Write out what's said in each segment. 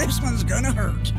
This one's gonna hurt.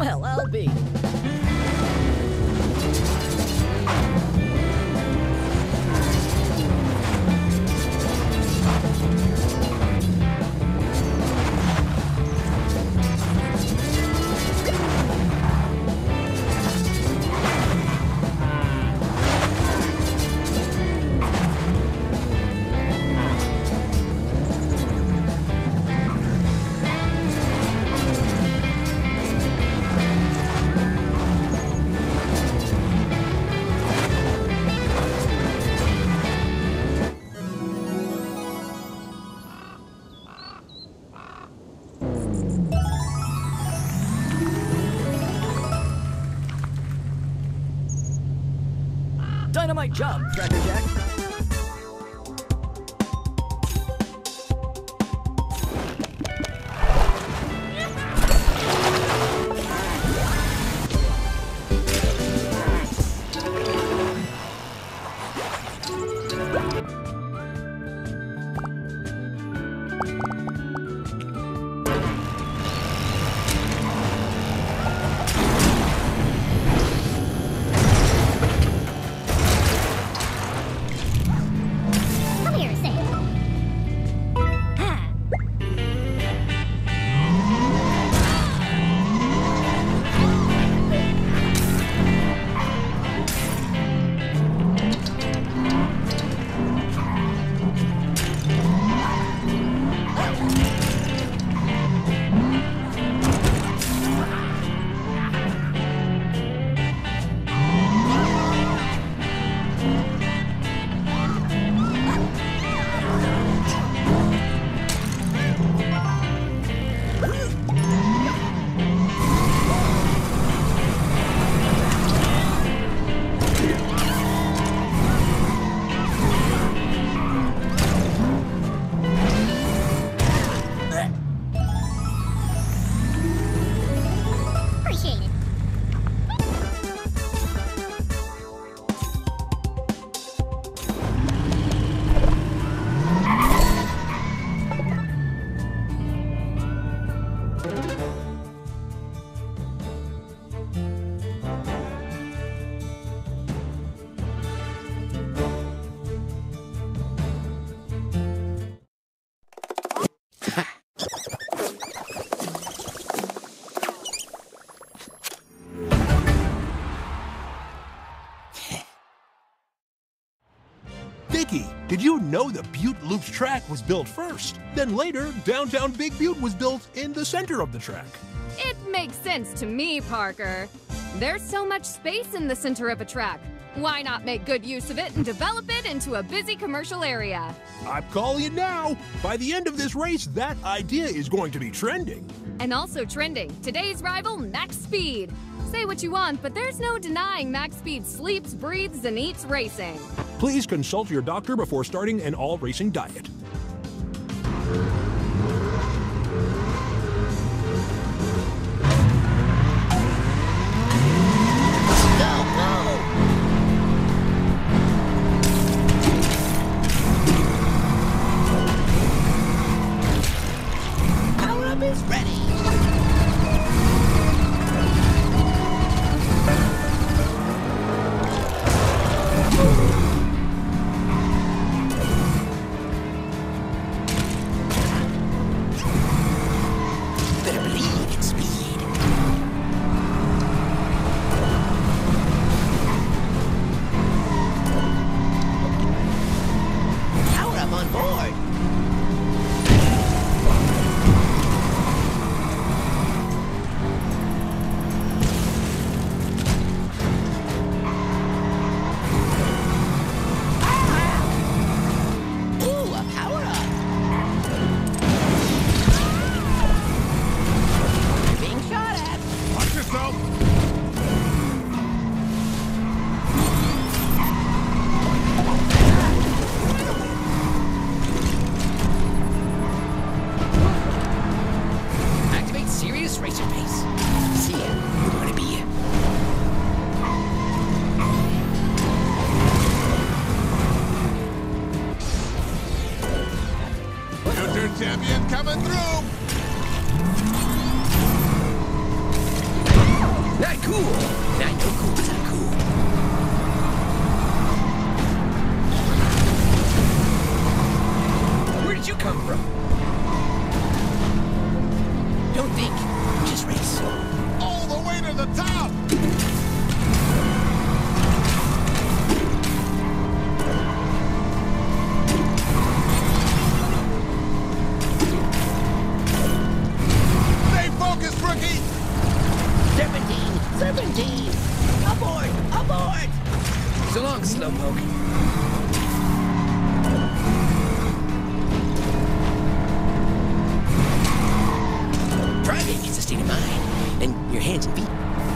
Well, I'll be. Dynamite job, Cracker Jack. Vicky, did you know the Butte Loop's track was built first? Then later, downtown Big Butte was built in the center of the track. It makes sense to me, Parker. There's so much space in the center of a track. Why not make good use of it and develop it into a busy commercial area? I'm calling it now. By the end of this race, that idea is going to be trending. And also trending, today's rival, Max Speed. Say what you want, but there's no denying Max Speed sleeps, breathes, and eats racing. Please consult your doctor before starting an all-racing diet. Champion coming through! Not cool. Not no cool. It's not cool. Where did you come from? Don't think. Just race. All the way to the top! Stay focused, rookie! Serpentine! Serpentine! Aboard! Aboard! So long, Slowpoke. Driving is a state of mind, and your hands and feet.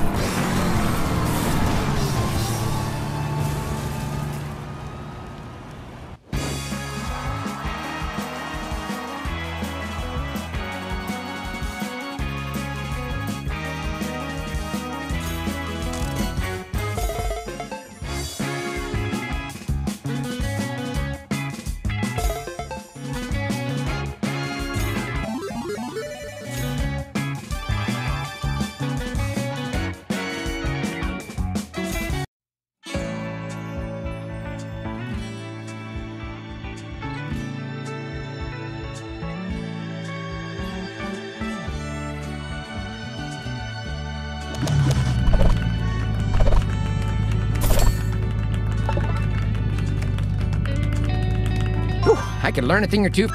I could learn a thing or two.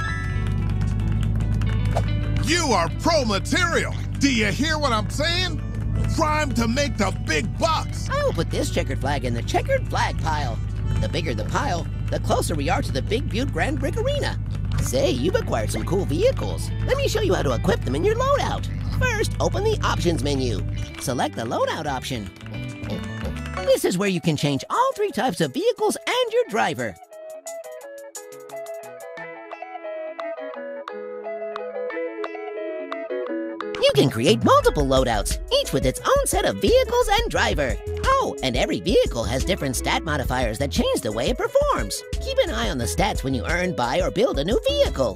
You are pro material. Do you hear what I'm saying? Prime to make the big bucks. I'll put this checkered flag in the checkered flag pile. The bigger the pile, the closer we are to the Big Butte Grand Brick Arena. Say, you've acquired some cool vehicles. Let me show you how to equip them in your loadout. First, open the options menu. Select the loadout option. This is where you can change all 3 types of vehicles and your driver. You can create multiple loadouts, each with its own set of vehicles and driver. Oh, and every vehicle has different stat modifiers that change the way it performs. Keep an eye on the stats when you earn, buy, or build a new vehicle.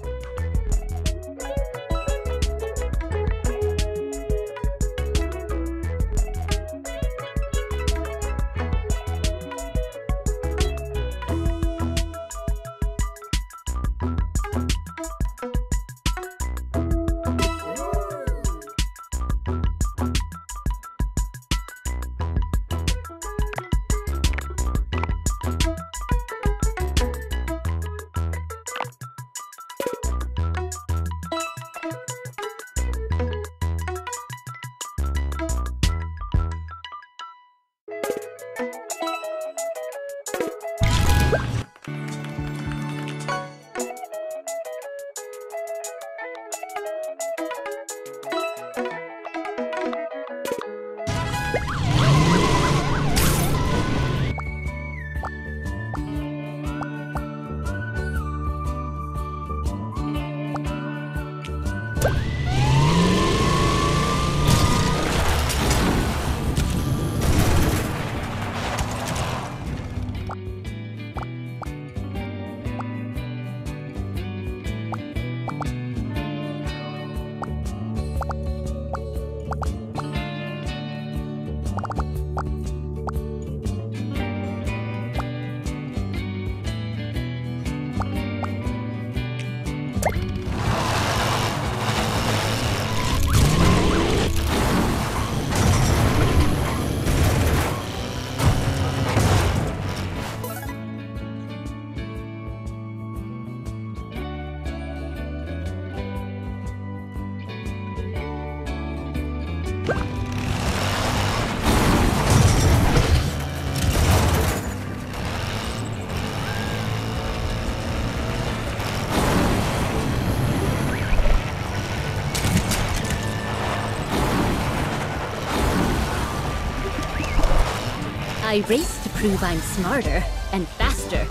I race to prove I'm smarter and faster.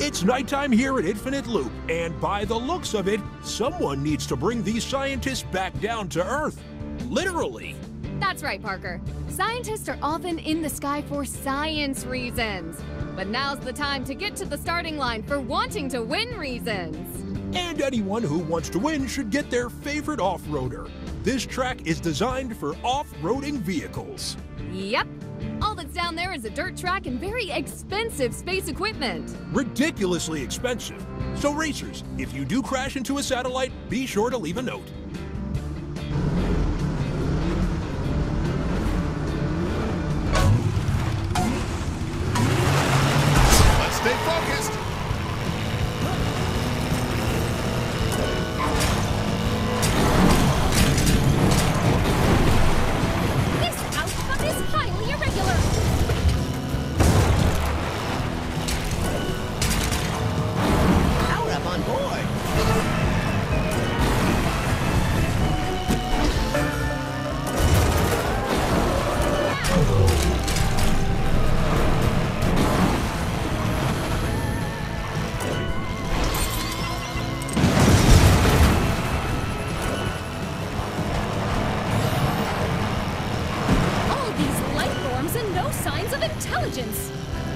It's nighttime here at Infinite Loop, and by the looks of it, someone needs to bring these scientists back down to Earth. Literally. That's right, Parker. Scientists are often in the sky for science reasons. But now's the time to get to the starting line for wanting to win reasons. And anyone who wants to win should get their favorite off-roader. This track is designed for off-roading vehicles. Yep. All that's down there is a dirt track and very expensive space equipment. Ridiculously expensive. So racers, if you do crash into a satellite, be sure to leave a note. Let's stay focused. This outcome is highly irregular. Power up on board. All these life forms and no signs of intelligence.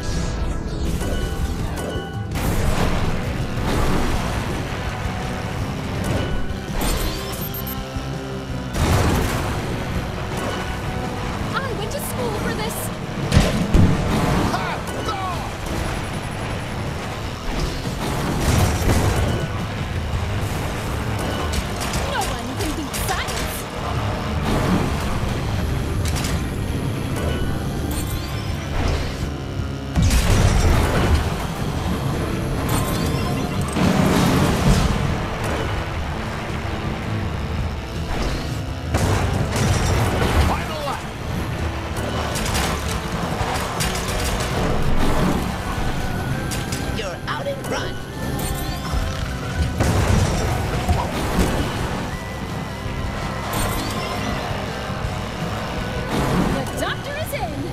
I went to school for this. Ha! No one can beat science. Final lap. You're out in front. The doctor is in.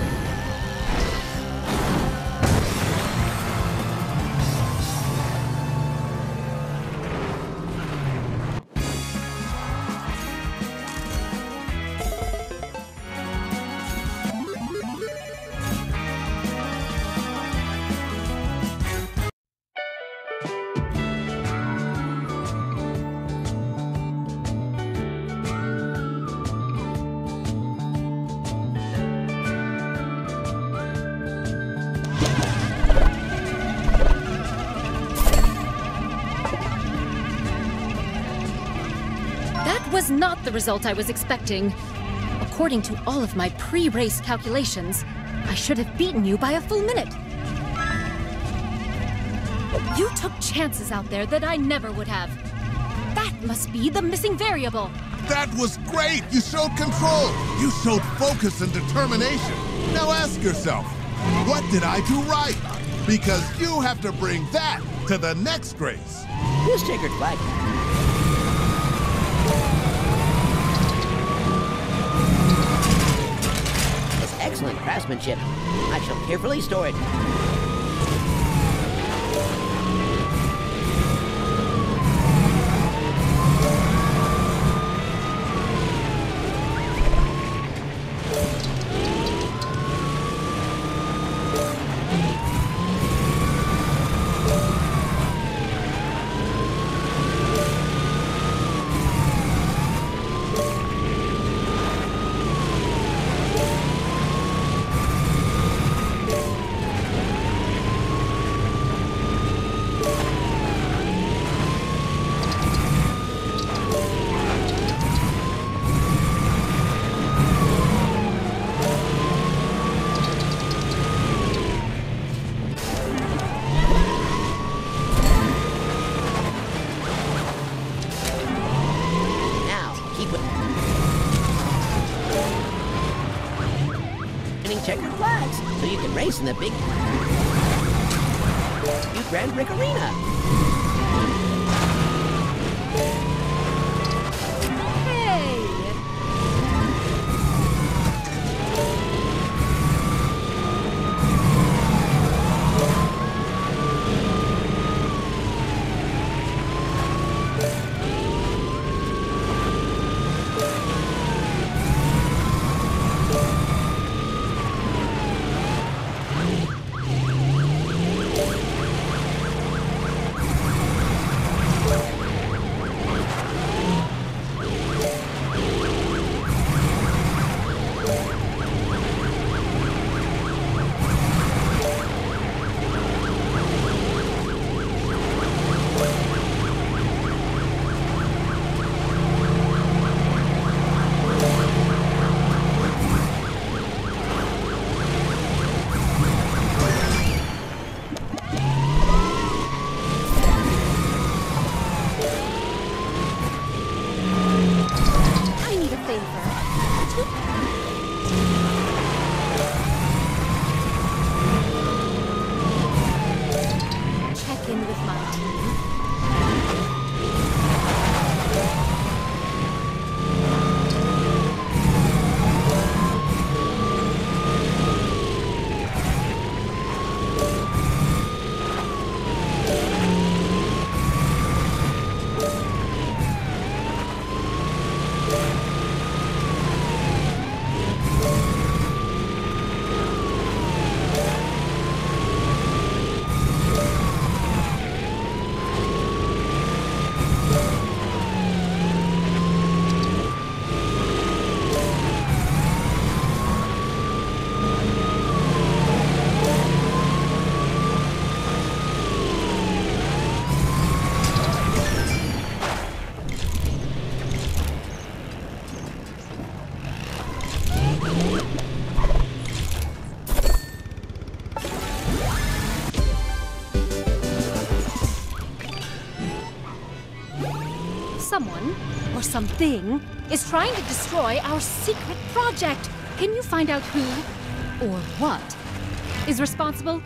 That was not the result I was expecting. According to all of my pre-race calculations, I should have beaten you by a full minute. You took chances out there that I never would have. That must be the missing variable. That was great! You showed control! You showed focus and determination! Now ask yourself, what did I do right? Because you have to bring that to the next race! This checkered flag. It's excellent craftsmanship. I shall carefully store it. Checkered flags, so you can race in the big Grand Brick Arena. Hey! someone, or something, is trying to destroy our secret project. Can you find out who, or what, is responsible?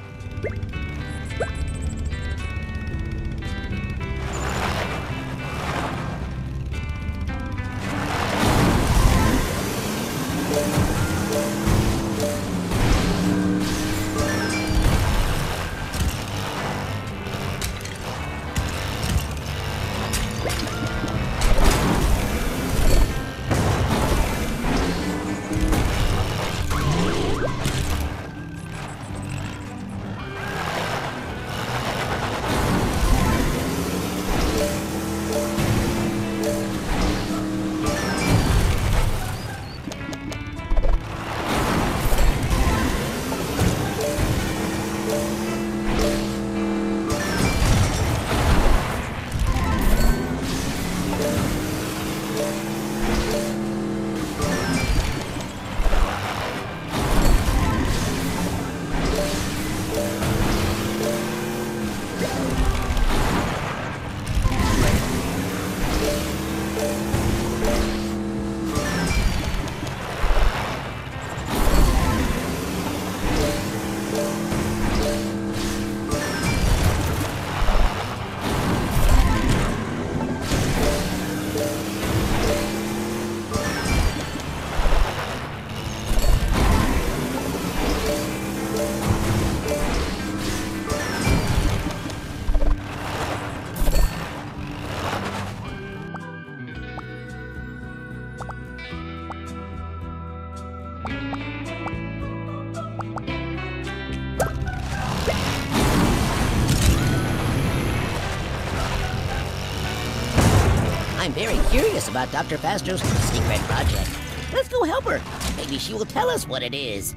I'm very curious about Dr. Fastro's secret project. Let's go help her. Maybe she will tell us what it is.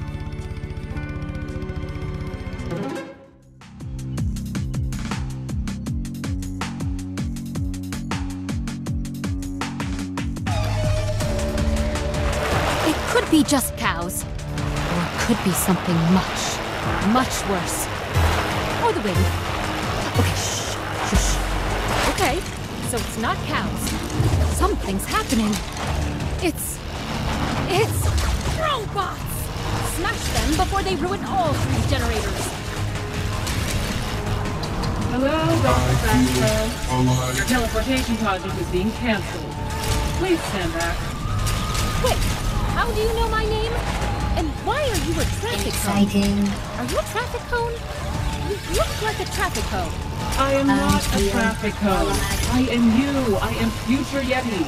It could be just cows. Or it could be something much, much worse. Or the wind. Okay, shh, shh. Okay, so it's not cows. Something's happening. It's robots! Smash them before they ruin all 3 generators. Hello, Dr. Fastro. Your teleportation project is being cancelled. Please stand back. Wait, how do you know my name? And why are you a traffic cone? Are you a traffic cone? You look like a traffic cone. I am not a traffic cone. I am you. I am future Yeti.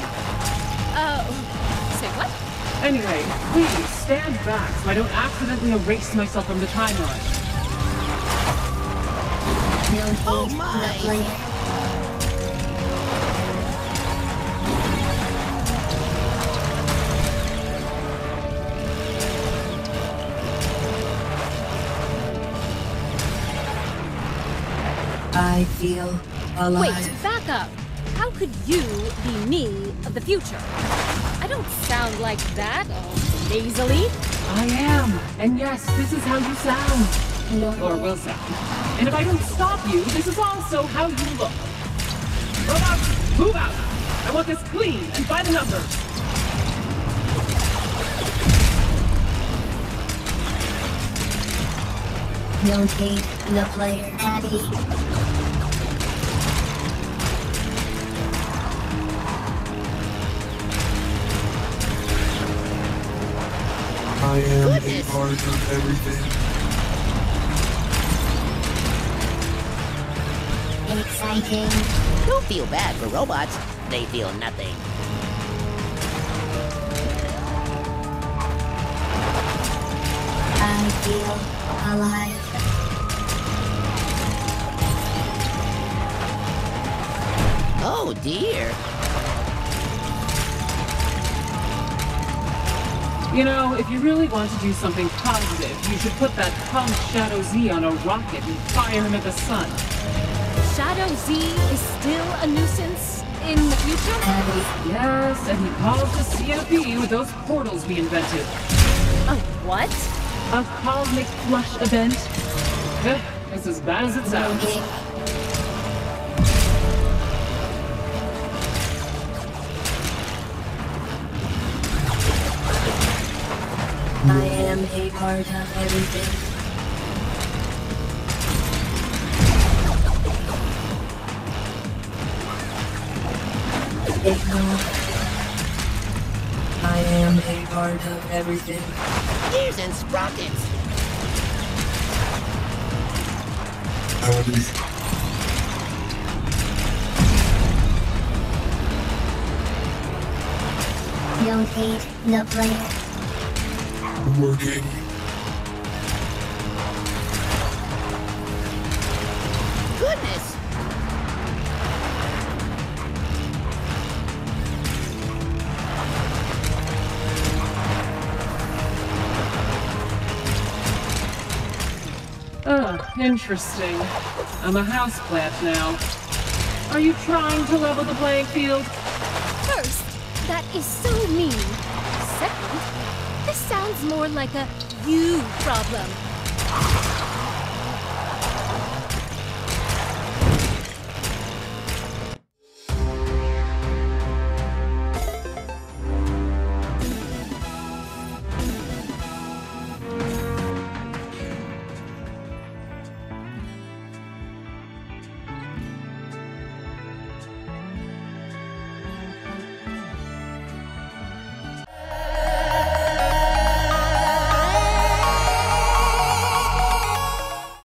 Say what? Anyway, please stand back so I don't accidentally erase myself from the timeline. Oh my! I feel alive. Wait, back up. How could you be me of the future? I don't sound like that, all nasally. I am. And yes, this is how you sound. Or will sound. And if I don't stop you, this is also how you look. Robots, move out! I want this clean and by the numbers. Locate the player Abby. I am in charge of everything. Exciting. Don't feel bad for robots. They feel nothing. I feel alive. Oh dear. You know, if you really want to do something positive, you should put that punk Shadow Z on a rocket and fire him at the sun. Shadow Z is still a nuisance in the future? Yes, and he caused a CFE with those portals we invented. A what? A cosmic flush event. It's as bad as it sounds. am a part of everything. Ignore. I am a part of everything. Ears and sprockets. Abby. Don't hate the player. Working. Goodness. Interesting. I'm a houseplant now. Are you trying to level the playing field? First, that is so mean. Second, this sounds more like a you problem.